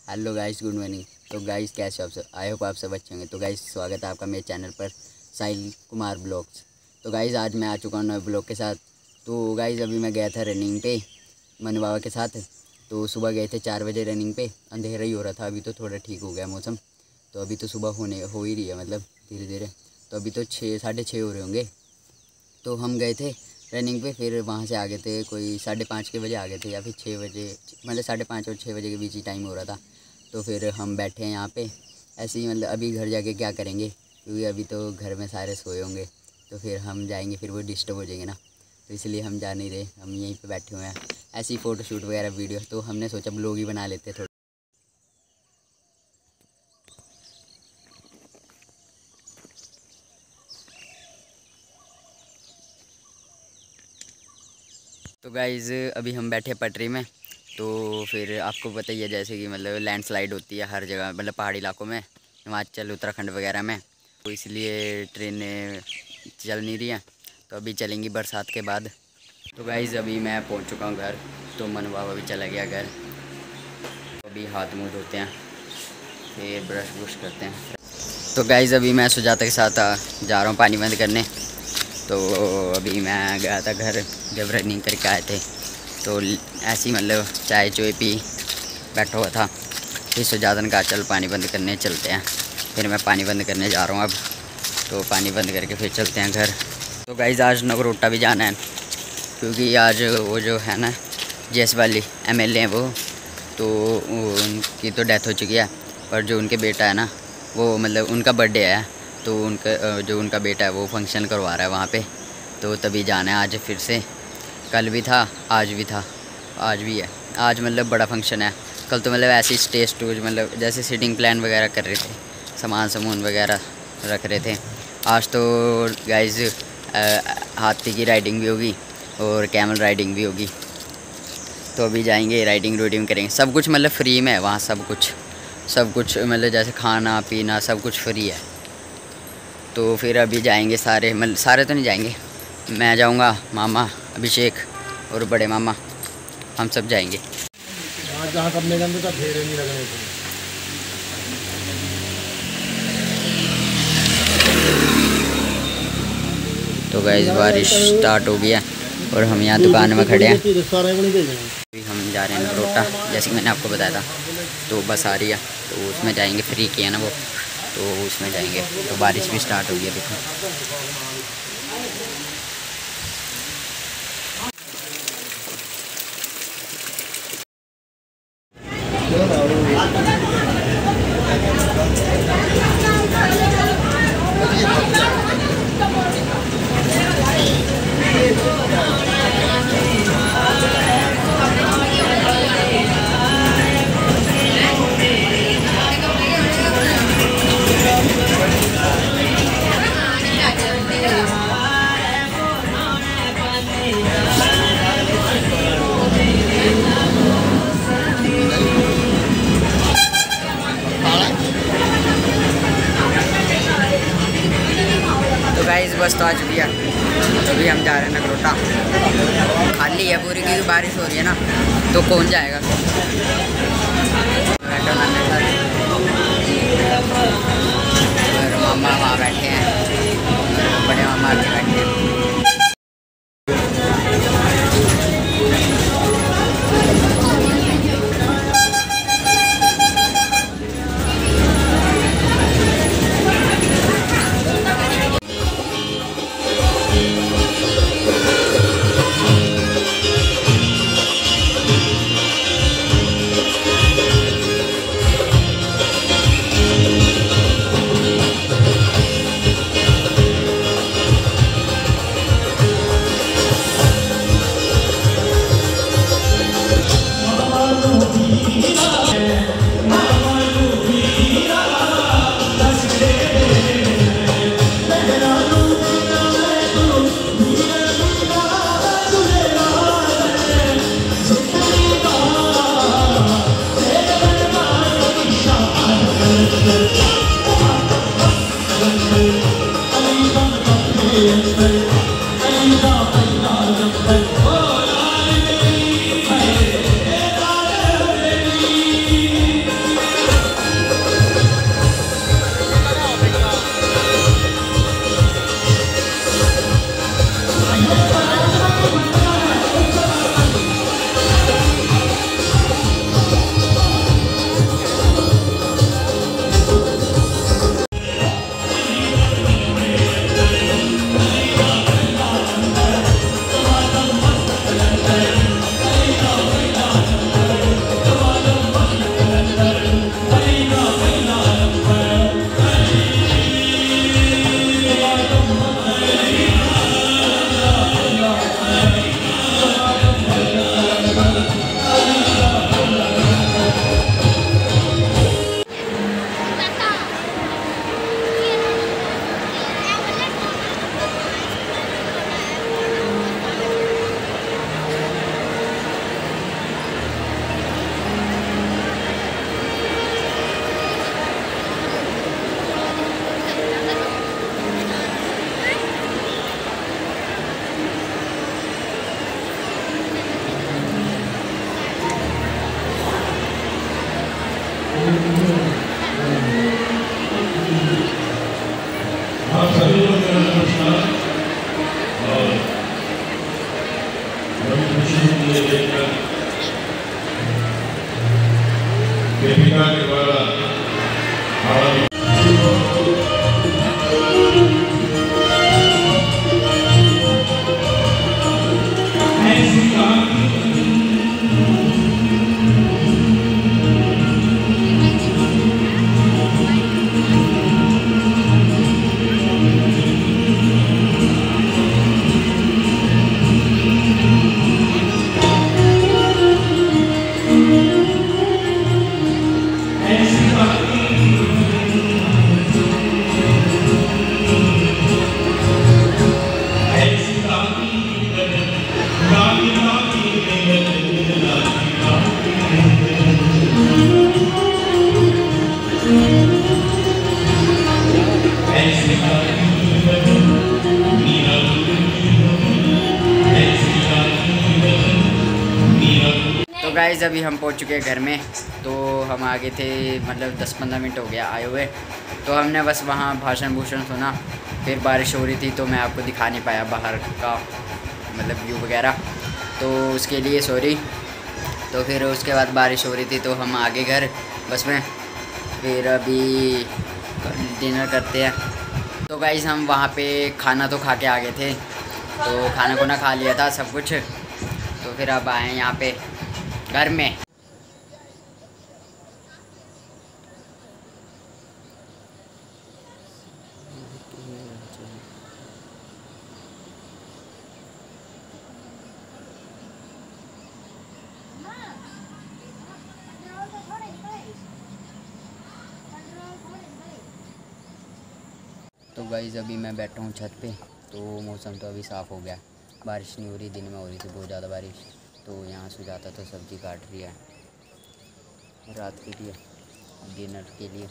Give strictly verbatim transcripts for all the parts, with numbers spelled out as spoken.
Hello guys, good morning. तो guys कैसे हो आप सब? आई होप आप सब अच्छे होंगे। तो गाइस स्वागत है आपका मेरे चैनल पर साहिल कुमार ब्लॉग्स। तो गाइस आज मैं आ चुका हूँ नए ब्लॉग के साथ। तो गाइस अभी मैं गया था रनिंग पे मनु बाबा के साथ। तो सुबह गए थे चार बजे रनिंग पे, अंधेरा ही हो रहा था। अभी तो थोड़ा ठीक हो गया मौसम, तो अभी तो सुबह होने हो ही रही है, मतलब धीरे धीरे। तो अभी तो छः साढ़े छः हो रहे होंगे। तो हम गए थे रनिंग पे, फिर वहाँ से आ गए थे कोई साढ़े पाँच के बजे आ गए थे, या फिर छः बजे, मतलब साढ़े पाँच और छः बजे के बीच ही टाइम हो रहा था। तो फिर हम बैठे हैं यहाँ पे ऐसे ही, मतलब अभी घर जाके क्या करेंगे, क्योंकि अभी तो घर में सारे सोए होंगे। तो फिर हम जाएंगे, फिर वो डिस्टर्ब हो जाएंगे ना, तो इसलिए हम जा नहीं रहे। हम यहीं पे बैठे हुए हैं, ऐसी फ़ोटो शूट वगैरह वीडियो। तो हमने सोचा ब्लॉग ही बना लेते थोड़ा। तो गाइज़ अभी हम बैठे पटरी में। तो फिर आपको पता ही है जैसे कि मतलब लैंडस्लाइड होती है हर जगह, मतलब पहाड़ी इलाकों में, हिमाचल उत्तराखंड वगैरह में। तो इसलिए ट्रेनें चल नहीं रही हैं, तो अभी चलेंगी बरसात के बाद। तो गाइज़ अभी मैं पहुंच चुका हूं घर। तो मनु बाबा भी चला गया घर। अभी हाथ मुँह धोते हैं, फिर ब्रश ब्रश करते हैं। तो गाइज़ अभी मैं सुजाता के साथ जा रहा हूँ पानी बंद करने। तो अभी मैं गया था घर, जब रनिंग करके आए थे तो ऐसे ही मतलब चाय चोय पी बैठा हुआ था। फिर सुजाता ने कहा चल पानी बंद करने चलते हैं। फिर मैं पानी बंद करने जा रहा हूँ अब। तो पानी बंद करके फिर चलते हैं घर। तो गाइज़ आज नगरोटा भी जाना है, क्योंकि आज वो जो है ना जेस वाली एम एल ए हैं वो, तो उनकी तो डेथ हो चुकी है। पर जो उनके बेटा है ना, वो मतलब उनका बर्थडे है, तो उनका जो उनका बेटा है वो फंक्शन करवा रहा है वहाँ पे। तो तभी जाना है आज फिर से। कल भी था, आज भी था, आज भी है। आज मतलब बड़ा फंक्शन है। कल तो मतलब ऐसी स्टेज स्टूज, मतलब जैसे सीटिंग प्लान वगैरह कर रहे थे, सामान सामून वगैरह रख रहे थे। आज तो गाइज़ हाथी की राइडिंग भी होगी और कैमल राइडिंग भी होगी। तो अभी जाएंगे, राइडिंग रोडिंग करेंगे। सब कुछ मतलब फ्री में है वहाँ, सब कुछ सब कुछ मतलब जैसे खाना पीना सब कुछ फ्री है। तो फिर अभी जाएंगे सारे, मतलब सारे तो नहीं जाएंगे, मैं जाऊंगा, मामा अभिषेक और बड़े मामा, हम सब जाएंगे। जहाँ करने के अंदर फेरे नहीं लगने थे। तो गाइस बारिश स्टार्ट हो गया और हम यहाँ दुकान में खड़े हैं। अभी हम जा रहे हैं नगरोटा, जैसे कि मैंने आपको बताया था। तो बस आ रही है, तो उसमें जाएंगे, फ्री किया ना वो, तो उसमें जाएंगे। तो बारिश भी स्टार्ट हो गई है, देखो। तो गाइस बस तो आ चुकी है। तो अभी हम जा रहे हैं नगरोटा। खाली है पूरी, क्योंकि बारिश हो रही है ना, तो कौन जाएगा। और मामा वहाँ बैठे हैं, बड़े मामा आगे बैठे हैं। आप सभी लोग मेरा नमस्कार और बड़ी खुशी होती है देखकर देविका के द्वारा तो गाइज़ अभी हम पहुंच चुके हैं घर में। तो हम आगे थे, मतलब दस पंद्रह मिनट हो गया आए हुए। तो हमने बस वहाँ भाषण भूषण सुना, फिर बारिश हो रही थी तो मैं आपको दिखा नहीं पाया बाहर का मतलब व्यू वगैरह, तो उसके लिए सॉरी। तो फिर उसके बाद बारिश हो रही थी तो हम आगे घर बस में, फिर अभी डिनर करते हैं। तो गाइज़ हम वहाँ पे खाना तो खा के आ गए थे, तो खाना खुना खा लिया था सब कुछ। तो फिर अब आए यहाँ पे घर में। तो गाइज़ अभी मैं बैठा हूँ छत पे। तो मौसम तो अभी साफ़ हो गया, बारिश नहीं हो रही, दिन में हो रही थी बहुत ज़्यादा बारिश। तो यहाँ से जाता तो सब्ज़ी काट रही है रात के लिए, डिनर के लिए।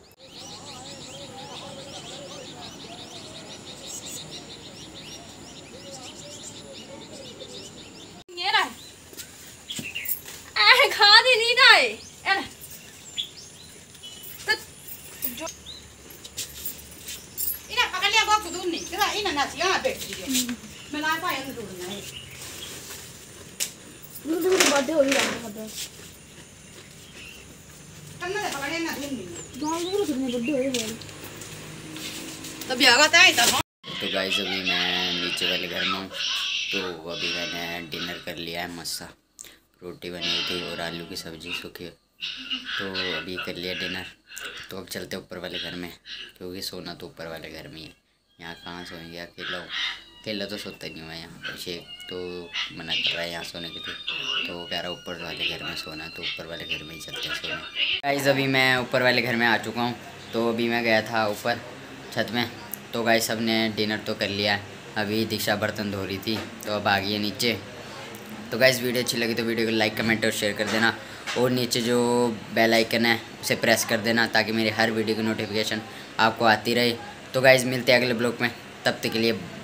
बर्थडे हो रही है बर्थडे करना है पकड़े ना दिन में गांव में कितने बर्थडे हो रहे हैं तब भी आगा था इधर। तो गाइस अभी मैं नीचे वाले घर में हूँ। तो अभी मैंने डिनर कर लिया है मस्त सा, रोटी बनी हुई थी और आलू की सब्ज़ी सूखी। तो अभी कर लिया डिनर। तो अब चलते ऊपर वाले घर में, क्योंकि सोना तो ऊपर वाले घर में ही है। यहाँ कहाँ सोएंगे, अकेला हो अकेला तो सोता नहीं हुआ यहाँ पर। शेख तो मना कर रहा है यहाँ सोने के लिए, तो वो कह रहा है ऊपर वाले घर में सोना, तो ऊपर वाले घर में ही चलते हैं सोने। गाइस अभी मैं ऊपर वाले घर में आ चुका हूँ। तो अभी मैं गया था ऊपर छत में। तो गाइस सब ने डिनर तो कर लिया। अभी दीक्षा बर्तन धो रही थी, तो अब आ गई है नीचे। तो गाइस वीडियो अच्छी लगी तो वीडियो को लाइक कमेंट और शेयर कर देना, और नीचे जो बेल आइकन है उसे प्रेस कर देना, ताकि मेरे हर वीडियो की नोटिफिकेशन आपको आती रहे। तो गाइस मिलते हैं अगले ब्लॉग में, तब तक के लिए